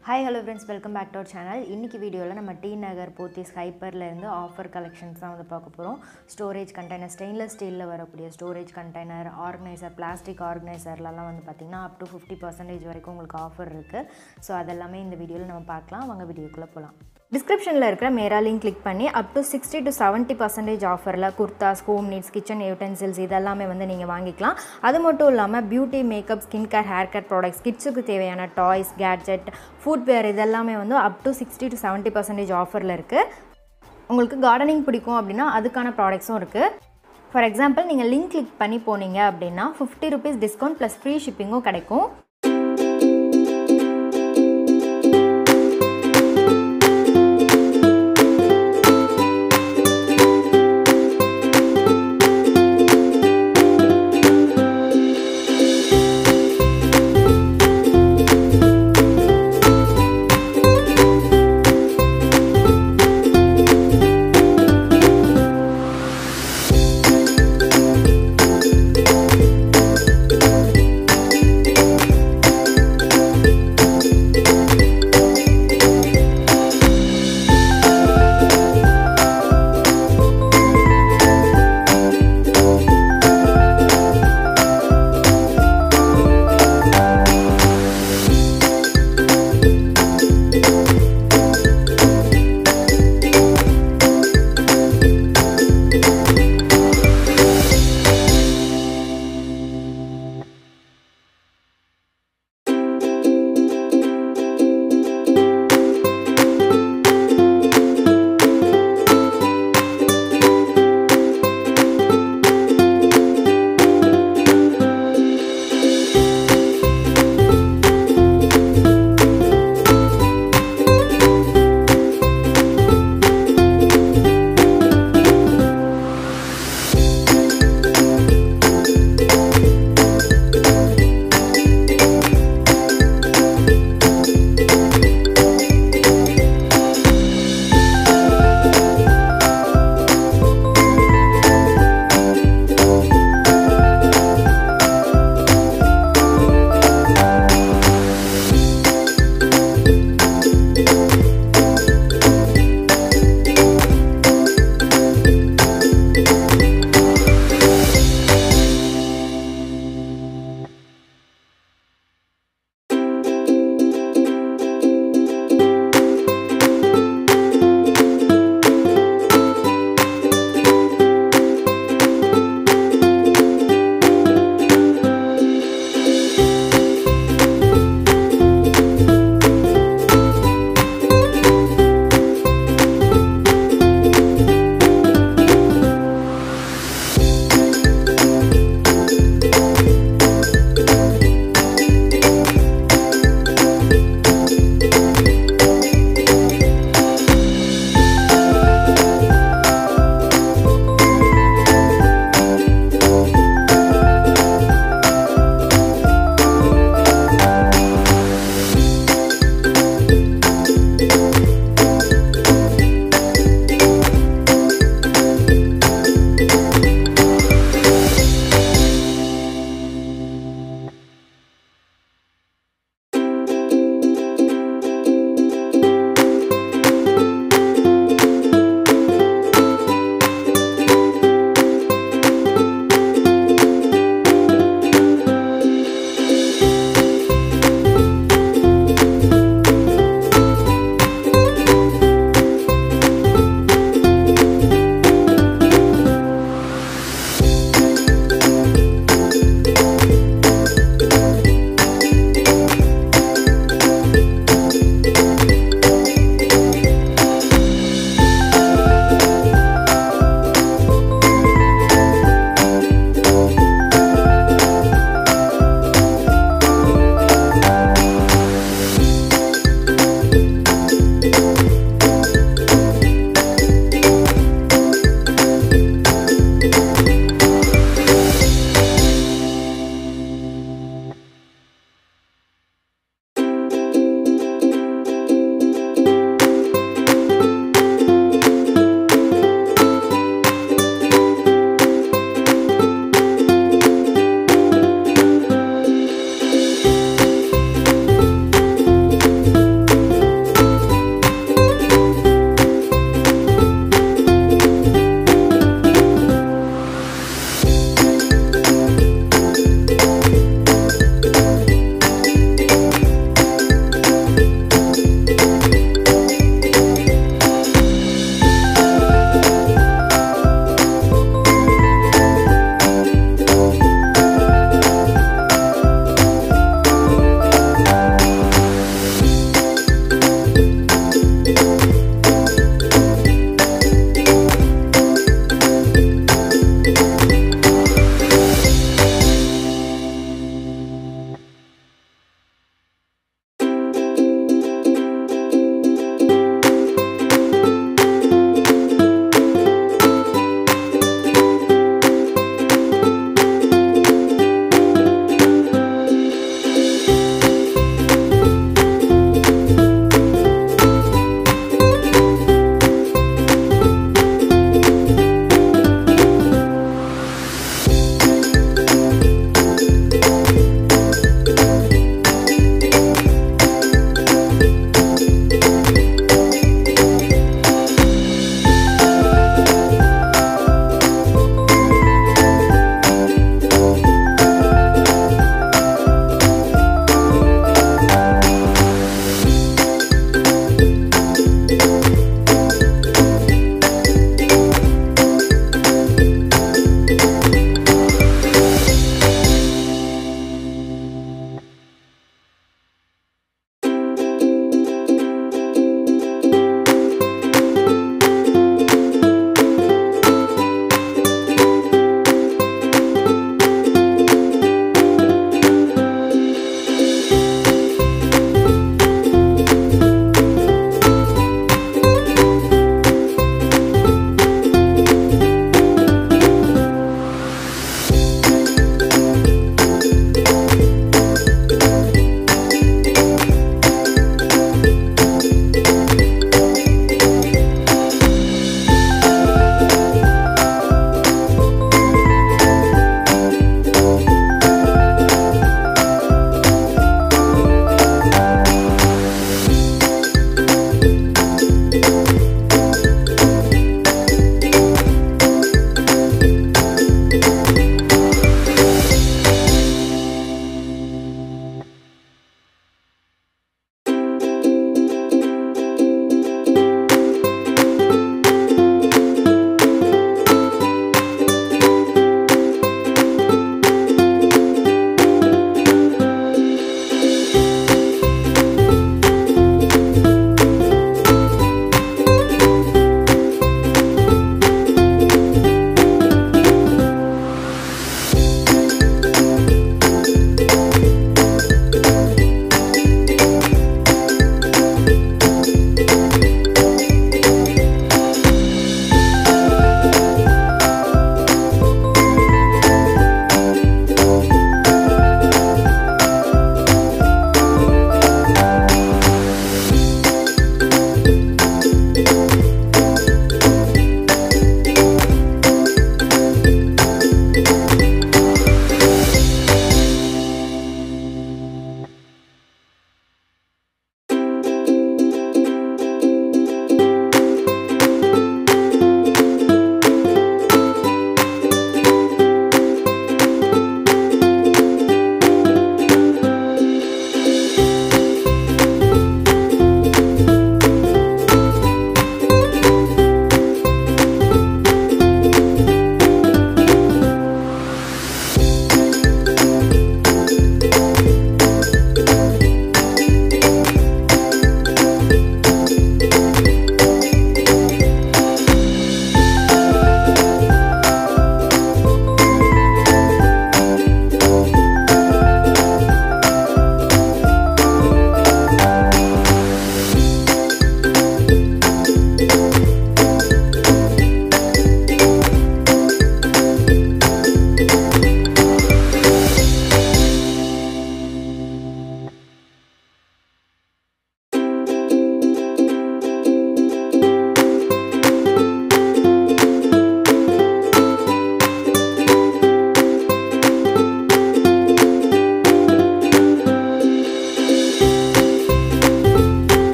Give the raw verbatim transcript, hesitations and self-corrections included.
Hi hello friends, welcome back to our channel. இன்னைக்கு வீடியோல நம்ம tnagar pothys hyperல இருந்து ஆஃபர் கலெக்ஷன்ஸ் தான் வந்து பார்க்க போறோம். ஸ்டோரேஜ் கண்டெய்னர் ஸ்டெயின்லெஸ் ஸ்டீல்ல வரக்கூடிய ஸ்டோரேஜ் கண்டெய்னர், ஆர்கனைசர், பிளாஸ்டிக் ஆர்கனைசர்லலாம் வந்து பாத்தீங்கன்னா up to fifty percent வரைக்கும் உங்களுக்கு ஆஃபர் இருக்கு. சோ அதெல்லாம் இந்த வீடியோல நம்ம பார்க்கலாம். வாங்க வீடியோக்குள்ள போலாம். Descriptionல இருக்கிற Mera link click பண்ணி up to sixty to seventy percent ஆஃபர்ல kurtas, home needs, kitchen utensils இதெல்லாம் வந்து நீங்க வாங்கிக்கலாம். அது மட்டும் இல்லாம beauty, makeup, skin care, hair care products, கிட்ஸ்க்கு தேவையான டாய்ஸ், கேட்ஜெட், ஃபுட்வேர் இதெல்லாம் வந்து up to sixty to seventy percent ஆஃபர்ல இருக்கு. உங்களுக்கு கார்டனிங் பிடிக்கும் அப்படினா அதுக்கான ப்ராடக்ட்ஸும் இருக்கு. ஃபார் எக்ஸாம்பிள் நீங்க லிங்க் கிளிக் பண்ணி போனீங்க அப்படினா fifty rupees discount plus free shipping கிடைக்கும்.